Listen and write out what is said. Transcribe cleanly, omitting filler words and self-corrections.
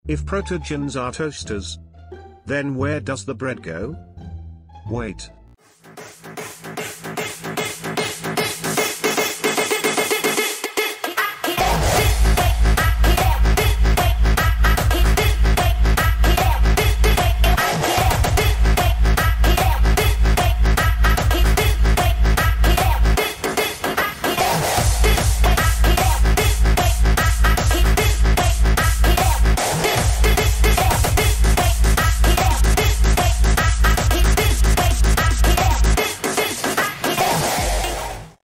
If protogens are toasters, then where does the bread go? Wait.